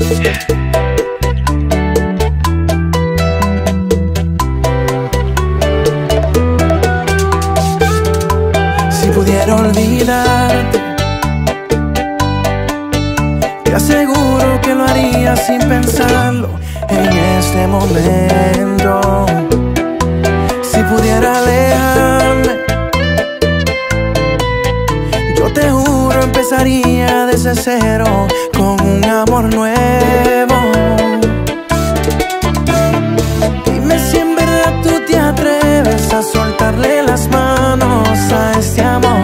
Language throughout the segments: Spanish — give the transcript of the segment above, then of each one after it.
Si pudiera olvidarte, te aseguro que lo haría sin pensarlo en este momento. Si pudiera alejarme, yo te juro empezaría desde cero con un amor nuevo. Dime si en verdad tú te atreves a soltarle las manos a este amor.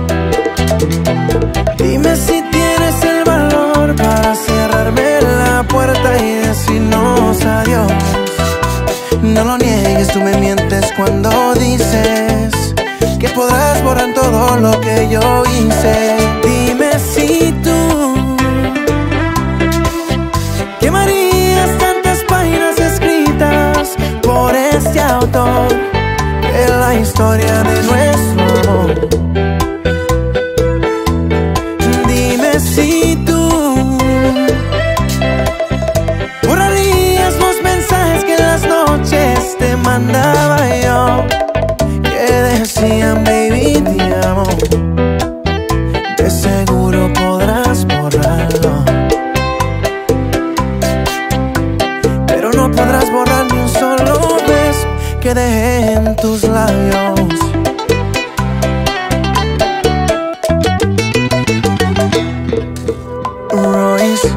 Dime si tienes el valor para cerrarme la puerta y decirnos adiós. No lo niegues, tú me mientes cuando dices que podrás borrar todo lo que yo hice. Dime si tú quemarías tantas páginas escritas por este autor de la historia de nuestro amor. Dime si tú borrarías los mensajes que en las noches te mandaba yo, que decían baby te amo. De seguro podrás borrarlo, pero no podrás borrar ni un solo beso que dejé en tus labios. Royce.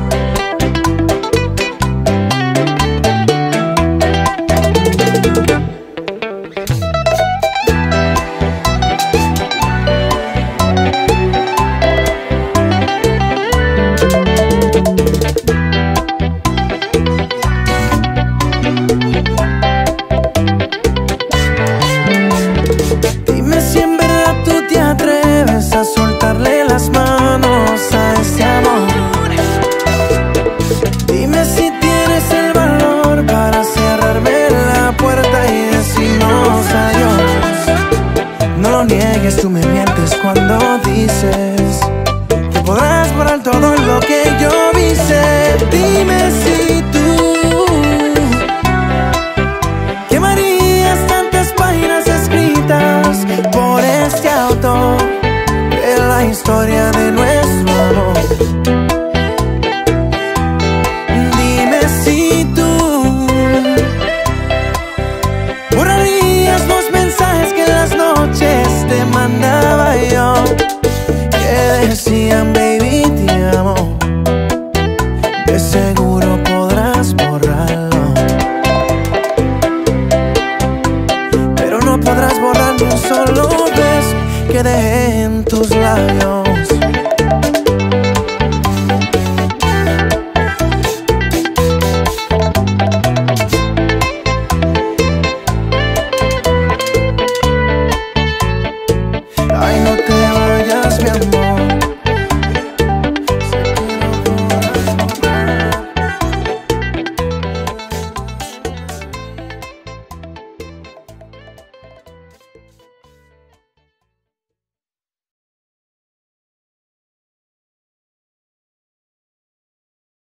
Dime si en verdad tú te atreves a soltarle las manos a este amor. Dime si tienes el valor para cerrarme la puerta y decirnos adiós. No lo niegues, tú me mientes cuando dices que podrás borrar todo lo que yo